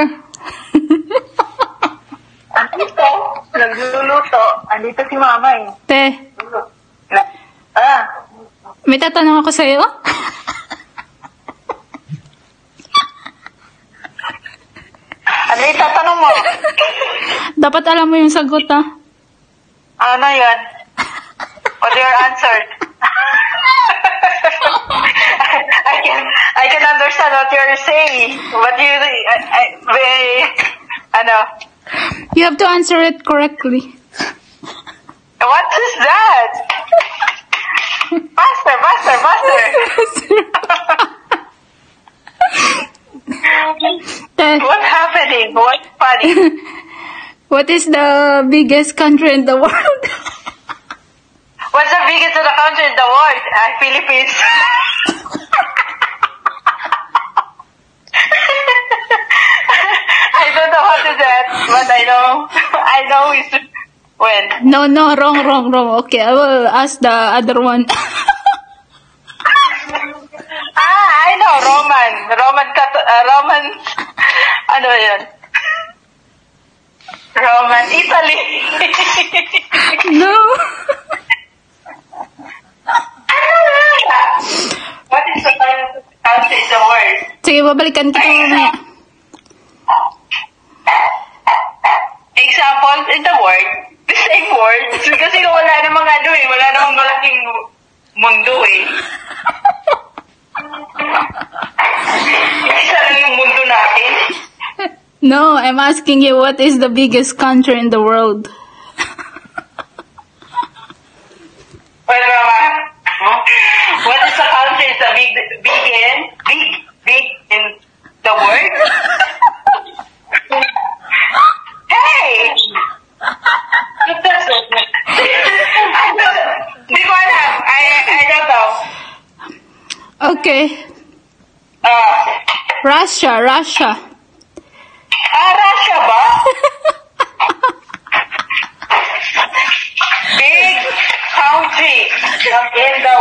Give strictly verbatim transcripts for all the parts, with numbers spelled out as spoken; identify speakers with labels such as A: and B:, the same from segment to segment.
A: Andito. Nagluluto. Andito si mama eh.
B: Te,
A: Na- ah.
B: may tatanong ako sa'yo?
A: Ano yung tatanong mo?
B: Dapat alam mo yung sagot, ah.
A: Ano yan? What's your answer? I can I can understand what you're saying. But you, I, I, I, ano?
B: You have to answer it correctly.
A: What is that? Faster, faster, faster.
B: Te,
A: What's happening? What's funny?
B: what is the biggest country in the world?
A: What's the biggest of the country in the world? Ah, Philippines. I don't know how to do that, but I know, I know it's when.
B: No, no, wrong, wrong, wrong. Okay, I will ask the other one.
A: Ah, I know, Roman. Roman, Cat- uh, Roman, ano yun? Roman, Italy.
B: No.
A: What is the country in the world?
B: Sige, babalikan kita mamaya.
A: Example in the world, the same word. Kasi wala namang ano eh, wala namang malaking mundo eh. Isa lang yung mundo natin.
B: No, I'm asking you what is the biggest country in the world?
A: Well, Mama, what is the country is the big, big in, big, big in the world? Hey! That's it. I don't, di ko alam. I, I don't know.
B: Okay.
A: Uh,
B: Russia, Russia.
A: ah, Russia ba? Big country in the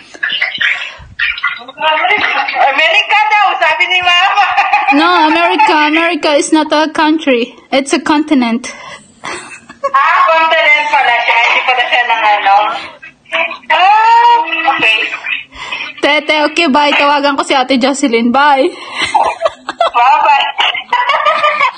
A: America daw, sabi ni Mama.
B: No, America, America is not a country. It's a continent.
A: Ah, continent pala siya. Hindi pala siya ng ano. Ah, okay.
B: Tete, okay, bye. Tawagan ko si Ate Jocelyn. Bye.
A: Bye-bye.